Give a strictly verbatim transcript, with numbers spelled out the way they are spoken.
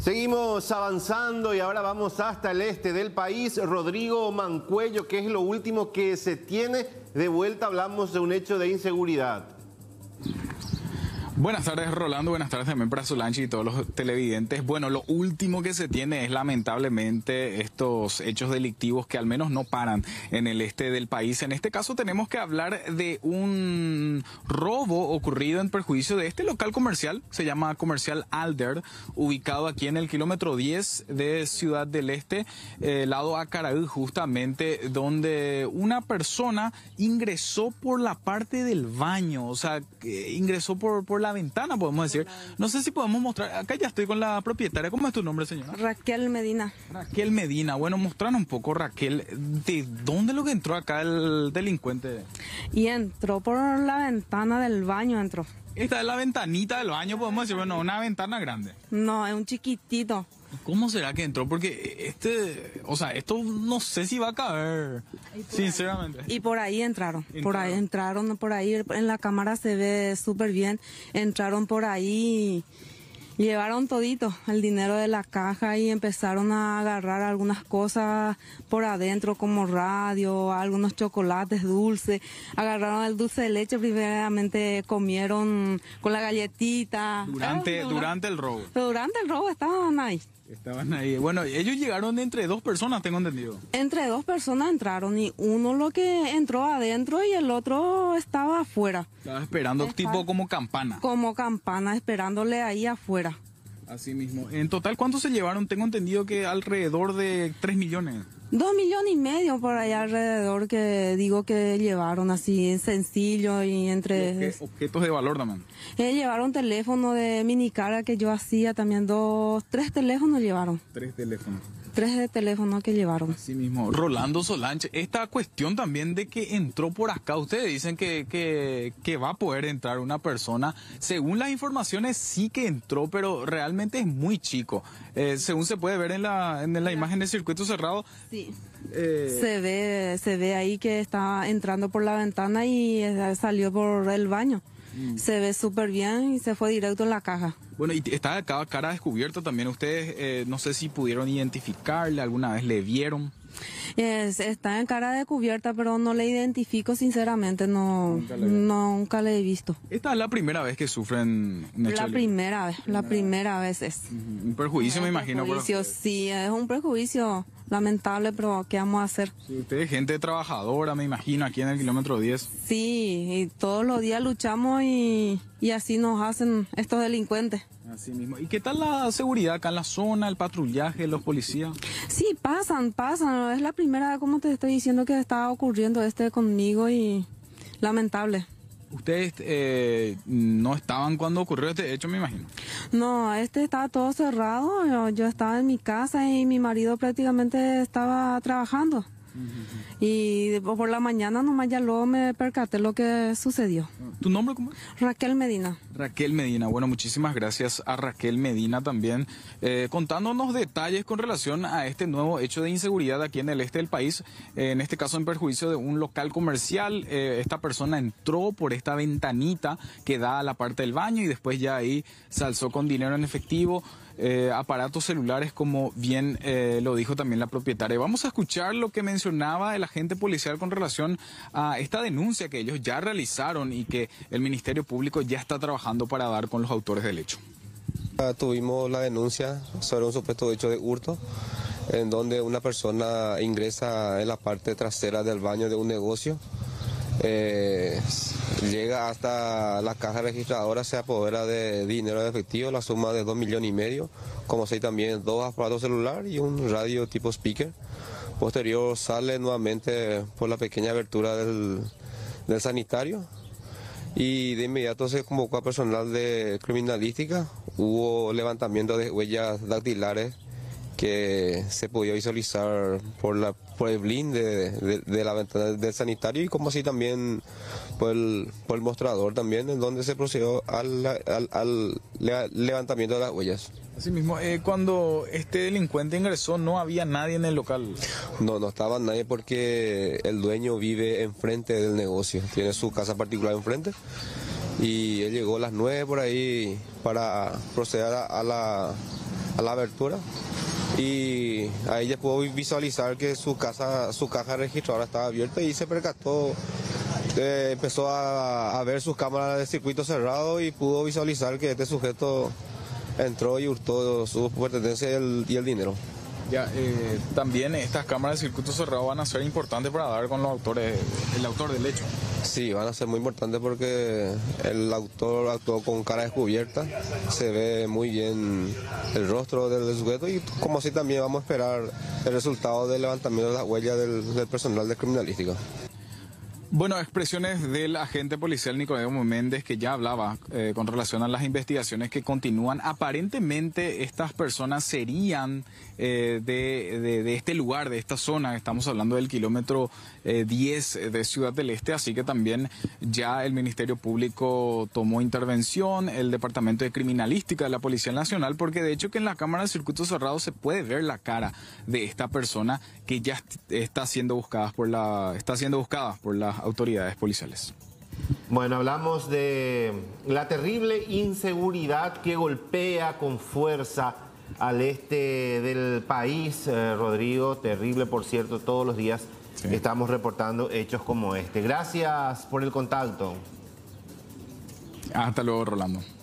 Seguimos avanzando y ahora vamos hasta el este del país. Rodrigo Mancuello, ¿qué es lo último que se tiene? De vuelta hablamos de un hecho de inseguridad. Buenas tardes, Rolando. Buenas tardes también para Solange y todos los televidentes. Bueno, lo último que se tiene es lamentablemente estos hechos delictivos que al menos no paran en el este del país. En este caso tenemos que hablar de un robo ocurrido en perjuicio de este local comercial. Se llama Comercial Alder, ubicado aquí en el kilómetro diez de Ciudad del Este, eh, lado Acaraú, justamente, donde una persona ingresó por la parte del baño. O sea, eh, ingresó por, por la ventana, podemos decir. No sé si podemos mostrar. Acá ya estoy con la propietaria. ¿Cómo es tu nombre, señora? Raquel Medina. Raquel Medina. Bueno, mostranos un poco, Raquel, ¿de dónde lo que entró acá el delincuente? Y entró por la ventana del baño, entró. Esta es la ventanita del baño, podemos decir. Bueno, una ventana grande. No, es un chiquitito. ¿Cómo será que entró? Porque este, o sea, esto no sé si va a caber, sinceramente. Y por ahí entraron, entraron, por ahí entraron, por ahí en la cámara se ve súper bien. Entraron por ahí, llevaron todito el dinero de la caja y empezaron a agarrar algunas cosas por adentro como radio, algunos chocolates dulces. Agarraron el dulce de leche, primeramente comieron con la galletita. Durante, eh, durante el robo. Pero durante el robo estaban ahí. Estaban ahí. Bueno, ellos llegaron entre dos personas, tengo entendido. Entre dos personas entraron y uno lo que entró adentro y el otro estaba afuera. Estaba esperando, Está, tipo como campana. Como campana, esperándole ahí afuera. Así mismo. En total, ¿cuánto se llevaron? Tengo entendido que alrededor de tres millones. Dos millones y medio por allá alrededor que digo que llevaron así sencillo y entre... ¿Qué objetos de valor también? Eh, llevaron teléfono de minicara que yo hacía también, dos, tres teléfonos llevaron. Tres teléfonos. Tres de teléfonos que llevaron. Así mismo. Rolando Solange, esta cuestión también de que entró por acá, ustedes dicen que, que, que va a poder entrar una persona, según las informaciones sí que entró, pero realmente es muy chico. Eh, según se puede ver en la, en la imagen del circuito cerrado. Sí. Eh, se ve, se ve ahí que está entrando por la ventana y salió por el baño. Mm. Se ve súper bien y se fue directo en la caja. Bueno, y está acá cara descubierta también. Ustedes, eh, no sé si pudieron identificarle, alguna vez le vieron. Es, está en cara de cubierta, pero no le identifico sinceramente, no nunca le, nunca le he visto. ¿Esta es la primera vez que sufren un hecho? La primera vez, la primera vez es. Uh-huh. Un perjuicio, me imagino. Prejuicio, pero... Sí, es un prejuicio lamentable, pero ¿qué vamos a hacer? Sí, usted es gente trabajadora, me imagino, aquí en el kilómetro diez. Sí, y todos los días luchamos y, y así nos hacen estos delincuentes. Así mismo. ¿Y qué tal la seguridad acá en la zona, el patrullaje, los policías? Sí, pasan, pasan. Es la primera vez, como te estoy diciendo, que está ocurriendo este conmigo y lamentable. ¿Ustedes eh, no estaban cuando ocurrió este hecho, me imagino? No, este estaba todo cerrado. Yo, yo estaba en mi casa y mi marido prácticamente estaba trabajando. Uh-huh. Y por la mañana nomás ya luego me percaté lo que sucedió. ¿Tu nombre cómo es? Raquel Medina. Raquel Medina. Bueno, muchísimas gracias a Raquel Medina también, eh, contándonos detalles con relación a este nuevo hecho de inseguridad aquí en el este del país, eh, en este caso en perjuicio de un local comercial. Eh, esta persona entró por esta ventanita que da a la parte del baño y después ya ahí se alzó con dinero en efectivo. Eh, aparatos celulares, como bien eh, lo dijo también la propietaria. Vamos a escuchar lo que mencionaba el agente policial con relación a esta denuncia que ellos ya realizaron y que el Ministerio Público ya está trabajando para dar con los autores del hecho. Tuvimos la denuncia sobre un supuesto hecho de hurto, en donde una persona ingresa en la parte trasera del baño de un negocio. Eh, llega hasta la caja registradora, se apodera de dinero de efectivo, la suma de dos millones y medio, como así también dos aparatos celulares y un radio tipo speaker. Posterior sale nuevamente por la pequeña abertura del, del sanitario y de inmediato se convocó a personal de criminalística. Hubo levantamiento de huellas dactilares que se podía visualizar por la por el blind de, de, de la ventana del sanitario y como así también por el, por el mostrador también, en donde se procedió al, al, al levantamiento de las huellas. Así mismo, eh, cuando este delincuente ingresó no había nadie en el local. No, no estaba nadie porque el dueño vive enfrente del negocio, tiene su casa particular enfrente y él llegó a las nueve por ahí para proceder a, a la a la abertura y ahí ya pudo visualizar que su casa, su caja registradora estaba abierta y se percató, eh, empezó a, a ver sus cámaras de circuito cerrado y pudo visualizar que este sujeto entró y hurtó sus pertenencias y el, y el dinero. Ya, eh, también estas cámaras de circuito cerrado van a ser importantes para dar con los autores, el autor del hecho. Sí, van a ser muy importantes porque el autor actuó con cara descubierta, se ve muy bien el rostro del sujeto y como así también vamos a esperar el resultado del levantamiento de las huellas del, del personal de criminalística. Bueno, expresiones del agente policial Nicodemo Méndez, que ya hablaba eh, con relación a las investigaciones que continúan. Aparentemente estas personas serían eh, de, de, de este lugar, de esta zona. Estamos hablando del kilómetro eh, diez de Ciudad del Este, así que también ya el Ministerio Público tomó intervención, el Departamento de Criminalística de la Policía Nacional, porque de hecho que en la cámara de circuito cerrado se puede ver la cara de esta persona que ya está siendo buscada por la, está siendo buscada por la autoridades policiales. Bueno, hablamos de la terrible inseguridad que golpea con fuerza al este del país, eh, Rodrigo, terrible por cierto, todos los días sí. Estamos reportando hechos como este. Gracias por el contacto. Hasta luego, Rolando.